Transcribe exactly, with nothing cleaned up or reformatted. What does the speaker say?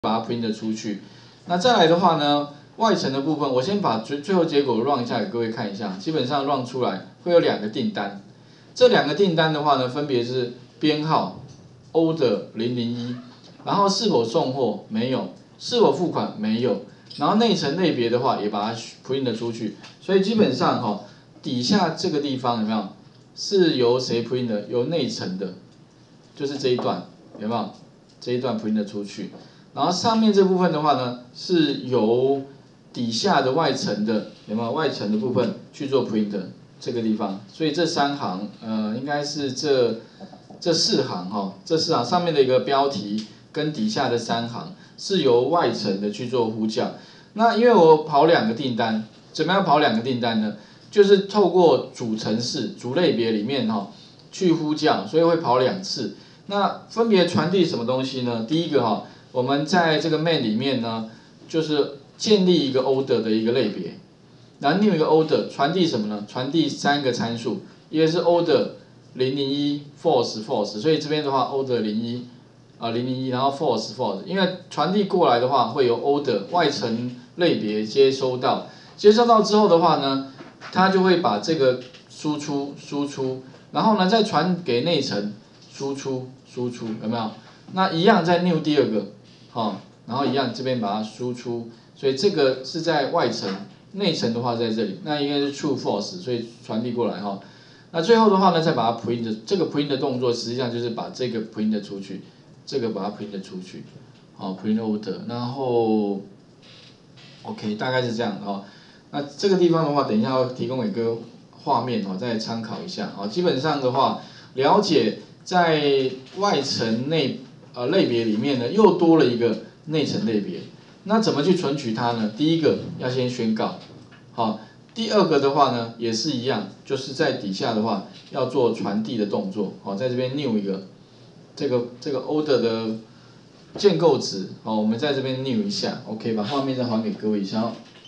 把它 print 出去。那再来的话呢，外层的部分，我先把最最后结果 run 一下给各位看一下。基本上 run 出来会有两个订单，这两个订单的话呢，分别是编号 order 零零一，然后是否送货没有，是否付款没有，然后内层类别的话也把它 print 出去。所以基本上哈、哦，底下这个地方有没有是由谁 print 的？由内层的，就是这一段有没有？这一段 print 出去。然后上面这部分的话呢，是由底下的外层的有没有外层的部分去做 print 这个地方，所以这三行呃应该是这这四行哈、哦，这四行上面的一个标题跟底下的三行是由外层的去做呼叫。那因为我跑两个订单，怎么样跑两个订单呢？就是透过主程式、主类别里面哈、哦、去呼叫，所以会跑两次。那分别传递什么东西呢？第一个哈、哦。我们在这个 main 里面呢，就是建立一个 order 的一个类别，然后另一个 order 传递什么呢？传递三个参数，一个是 order 零零一 false false， 所以这边的话 order 零一啊零零一，然后 false false， 因为传递过来的话会由 order 外层类别接收到，接收到之后的话呢，它就会把这个输出输出，然后呢再传给内层输出输出，有没有？那一样再 new 第二个。好、哦，然后一样这边把它输出，所以这个是在外层，内层的话在这里，那应该是 true false， 所以传递过来哈、哦。那最后的话呢，再把它 print， 这个 print 的动作实际上就是把这个 print 出去，这个把它 print 出去，好、哦、print order， 然后 OK 大概是这样的哦。那这个地方的话，等一下要提供给各位画面哦，再参考一下哦。基本上的话，了解在外层内。呃，类别里面呢又多了一个内层类别，那怎么去存取它呢？第一个要先宣告，好，第二个的话呢也是一样，就是在底下的话要做传递的动作，好，在这边 new 一个，这个这个 order 的建构值，好，我们在这边 new 一下 ，OK， 把画面再还给各位一下哦。